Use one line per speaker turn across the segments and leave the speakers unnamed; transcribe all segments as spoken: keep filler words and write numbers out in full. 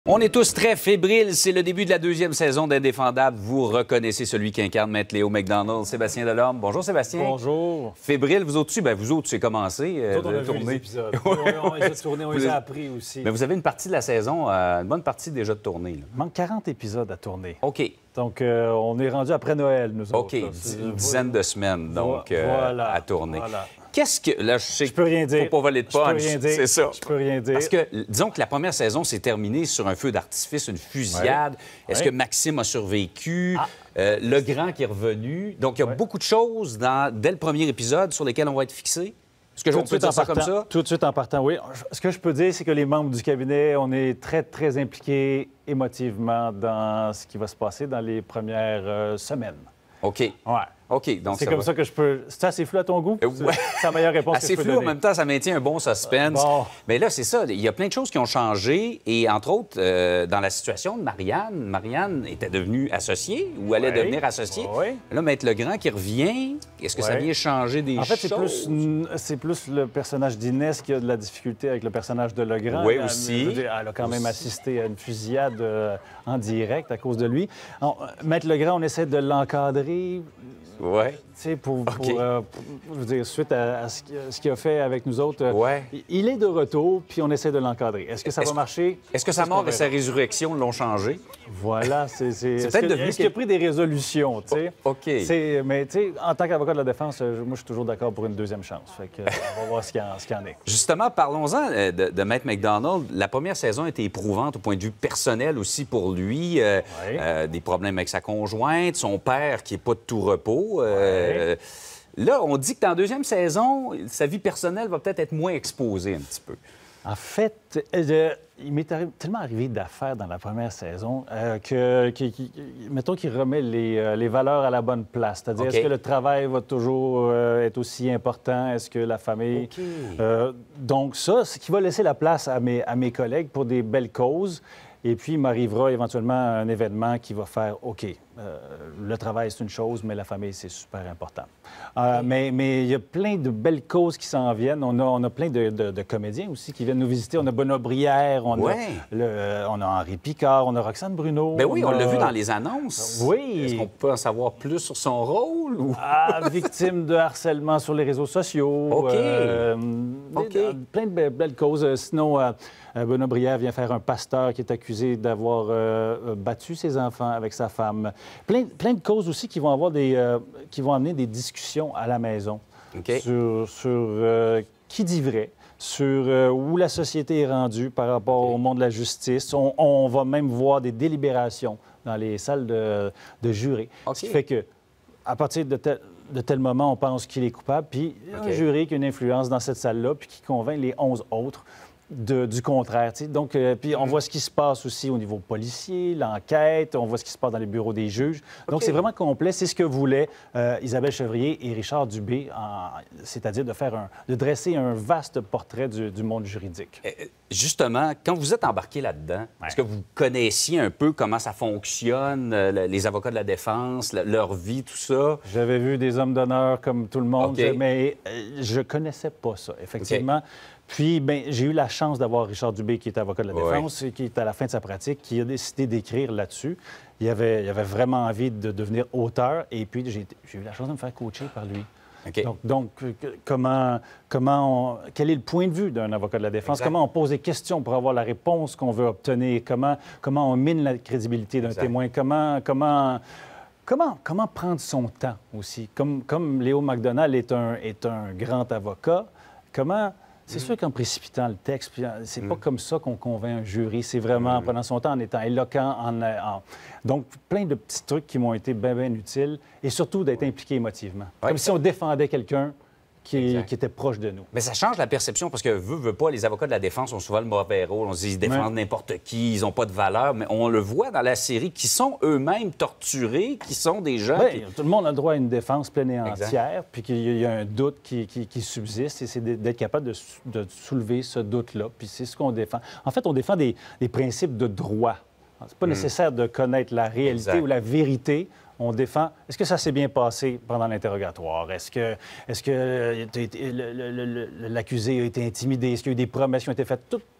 On est tous très fébriles. C'est le début de la deuxième saison d'Indéfendable. Vous reconnaissez celui qui incarne Maître Léo McDonald, Sébastien Delorme. Bonjour, Sébastien.
Bonjour.
Fébrile, vous autres, ben, vous autres, c'est commencé.
Euh, Tout on a vu les épisodes. on, on les a tournés, on les a appris aussi.
Mais vous avez une partie de la saison, euh, une bonne partie déjà de tournée. Là.
Il manque quarante épisodes à tourner.
OK.
Donc, euh, on est rendu après Noël, nous autres.
OK. Une dizaine de semaines, donc,
voilà.
euh, à tourner.
Voilà.
Qu'est-ce que... Là, je sais
je peux rien dire.
Faut pas voler de punch. C'est ça.
Je peux rien dire.
Parce que, disons que la première saison s'est terminée sur un feu d'artifice, une fusillade. Ouais. Est-ce ouais. que Maxime a survécu? Ah. Euh, le grand qui est revenu. Donc, il y a ouais. beaucoup de choses dans, dès le premier épisode sur lesquelles on va être fixés. Est-ce que je peux dire ça
partant,
comme ça?
Tout de suite en partant, oui. Ce que je peux dire, c'est que les membres du cabinet, on est très, très impliqués émotivement dans ce qui va se passer dans les premières euh, semaines.
OK.
Ouais.
OK. Donc
c'est comme
va...
ça que je peux. C'est assez flou à ton goût?
Euh, ouais.
C'est la meilleure réponse
assez
que je peux
flou,
donner.
en même temps, ça maintient un bon suspense.
Euh, bon.
Mais là, c'est ça. Il y a plein de choses qui ont changé. Et entre autres, euh, dans la situation de Marianne, Marianne était devenue associée ou allait
ouais.
devenir associée.
Ouais.
Là, Maître Legrand qui revient, est-ce que
ouais.
ça vient changer des
choses? En fait,
choses?
c'est plus, plus le personnage d'Inès qui a de la difficulté avec le personnage de Legrand.
Oui,
elle,
aussi.
Elle, elle a quand même
aussi.
assisté à une fusillade euh, en direct à cause de lui. Alors, Maître Legrand, on essaie de l'encadrer.
Oui.
Tu sais, pour,
okay.
pour, euh, pour, je veux dire, suite à, à ce, ce qu'il a fait avec nous autres, euh,
ouais.
il est de retour, puis on essaie de l'encadrer. Est-ce que ça
est
va marcher?
Est-ce que sa mort et sa résurrection l'ont changé?
Voilà, c'est... C'est
est-ce
peut-être
que,
devenu... Est-ce qu'il a pris des résolutions, tu sais?
Oh, OK.
Mais, tu sais, en tant qu'avocat de la défense, moi, je suis toujours d'accord pour une deuxième chance. Fait que, on va voir ce qu'il y, y en est.
Justement, parlons-en de, de Maître McDonald. La première saison a été éprouvante au point de vue personnel aussi pour lui. Euh,
ouais.
euh, des problèmes avec sa conjointe, son père qui n'est pas de tout repos. Euh,
ouais.
Là, on dit que dans la deuxième saison, sa vie personnelle va peut-être être moins exposée un petit peu.
En fait, euh, il m'est arri- tellement arrivé d'affaires dans la première saison euh, que, que, que, mettons qu'il remet les, euh, les valeurs à la bonne place. C'est-à-dire, okay. est-ce que le travail va toujours euh, être aussi important? Est-ce que la famille...
Okay.
Euh, donc ça, ce qui va laisser la place à mes, à mes collègues pour des belles causes. Et puis, il m'arrivera éventuellement un événement qui va faire OK, euh, le travail, c'est une chose, mais la famille, c'est super important. Euh, okay. mais, mais il y a plein de belles causes qui s'en viennent. On a, on a plein de, de, de comédiens aussi qui viennent nous visiter. On a Benoît Brière, on, ouais. a, le, on a Henri Picard, on a Roxane Bruno.
Ben oui, on,
on
l'a
a...
vu dans les annonces.
Oui.
Est-ce qu'on peut en savoir plus sur son rôle? Ou...
Ah, victime de harcèlement sur les réseaux sociaux.
OK.
Euh,
OK.
Des, plein de belles, belles causes. Sinon... Euh, Benoît Brière vient faire un pasteur qui est accusé d'avoir euh, battu ses enfants avec sa femme. Plein, plein de causes aussi qui vont, avoir des, euh, qui vont amener des discussions à la maison
okay.
sur, sur euh, qui dit vrai, sur euh, où la société est rendue par rapport okay. au monde de la justice. On, on va même voir des délibérations dans les salles de, de jurés.
Okay.
Ce qui fait que, à partir de tel, de tel moment, on pense qu'il est coupable, puis il y a okay. un jury qui a une influence dans cette salle-là, puis qui convainc les onze autres De, du contraire. T'sais. Donc, euh, puis on voit ce qui se passe aussi au niveau policier, l'enquête, on voit ce qui se passe dans les bureaux des juges. Donc, okay. c'est vraiment complet. C'est ce que voulaient euh, Isabelle Chevrier et Richard Dubé, en... c'est-à-dire de faire un... de dresser un vaste portrait du, du monde juridique.
Euh, justement, quand vous êtes embarqué là-dedans, ouais. est-ce que vous connaissiez un peu comment ça fonctionne, euh, les avocats de la défense, le, leur vie, tout ça?
J'avais vu des hommes d'honneur comme tout le monde,
okay.
mais euh, je connaissais pas ça, effectivement. Okay. Puis, bien, j'ai eu la chance d'avoir Richard Dubé, qui est avocat de la défense, oui. et qui est à la fin de sa pratique, qui a décidé d'écrire là-dessus. Il avait, il avait vraiment envie de devenir auteur, et puis j'ai, j'ai eu la chance de me faire coacher par lui.
Okay.
Donc, donc comment, comment on, quel est le point de vue d'un avocat de la défense? Exact. Comment on pose des questions pour avoir la réponse qu'on veut obtenir? Comment, comment on mine la crédibilité d'un exact. témoin? Comment... comment Comment, comment prendre son temps aussi? Comme, comme Léo McDonald est un, est un grand avocat, comment... C'est mmh. sûr qu'en précipitant le texte, c'est mmh. pas comme ça qu'on convainc un jury. C'est vraiment mmh. en prenant son temps, en étant éloquent. En, en... Donc, plein de petits trucs qui m'ont été bien, bien utiles. Et surtout, d'être impliqué émotivement. Ouais. Comme si on défendait quelqu'un qui, qui était proche de nous.
Mais ça change la perception parce que, veut, veut pas, les avocats de la défense ont souvent le mauvais rôle. On se dit, ils défendent ouais. n'importe qui, ils n'ont pas de valeur. Mais on le voit dans la série, qui sont eux-mêmes torturés, qui sont des gens...
Bien,
qui...
tout le monde a le droit à une défense pleine et
exact.
entière, puis qu'il y a un doute qui, qui, qui subsiste, et c'est d'être capable de, de soulever ce doute-là. Puis c'est ce qu'on défend. En fait, on défend des, des principes de droit. C'est pas mmh. nécessaire de connaître la réalité exact. ou la vérité. On défend. Est-ce que ça s'est bien passé pendant l'interrogatoire? Est-ce que, est-ce que l'accusé a été intimidé? Est-ce qu'il y a eu des promesses qui ont été faites? Tout,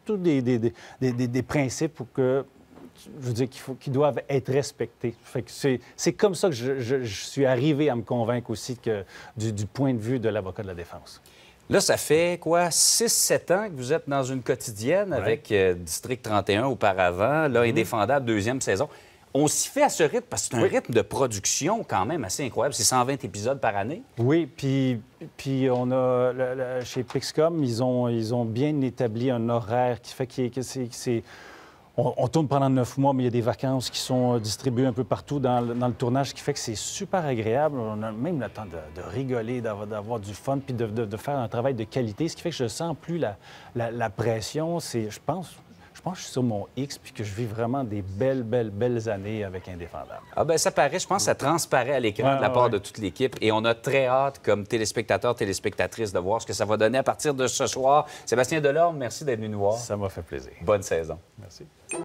tous des, des, des, des, des principes pour que, je veux dire, qu'il faut, qu'ils doivent être respectés. Fait que c'est, c'est comme ça que je, je, je suis arrivé à me convaincre aussi que, du, du point de vue de l'avocat de la défense.
Là, ça fait quoi, six sept ans que vous êtes dans une quotidienne ouais. avec euh, District trente et un auparavant, là, mm-hmm. Indéfendable, deuxième saison. On s'y fait à ce rythme parce que c'est un oui. rythme de production quand même assez incroyable. C'est cent vingt épisodes par année.
Oui, puis, puis on a, le, le, chez Pixcom, ils ont, ils ont bien établi un horaire qui fait que c'est... c'est On, on tourne pendant neuf mois, mais il y a des vacances qui sont distribuées un peu partout dans le, dans le tournage, ce qui fait que c'est super agréable. On a même le temps de, de rigoler, d'avoir, d'avoir du fun, puis de, de, de faire un travail de qualité, ce qui fait que je sens plus la, la, la pression. C'est, je pense... Je pense que je suis sur mon X puis que je vis vraiment des belles, belles, belles années avec Indéfendable.
Ah ben ça paraît, je pense que ça transparaît à l'écran ouais, de la part ouais. de toute l'équipe. Et on a très hâte, comme téléspectateurs, téléspectatrices, de voir ce que ça va donner à partir de ce soir. Sébastien Delorme, merci d'être venu nous voir.
Ça m'a fait plaisir.
Bonne saison.
Merci.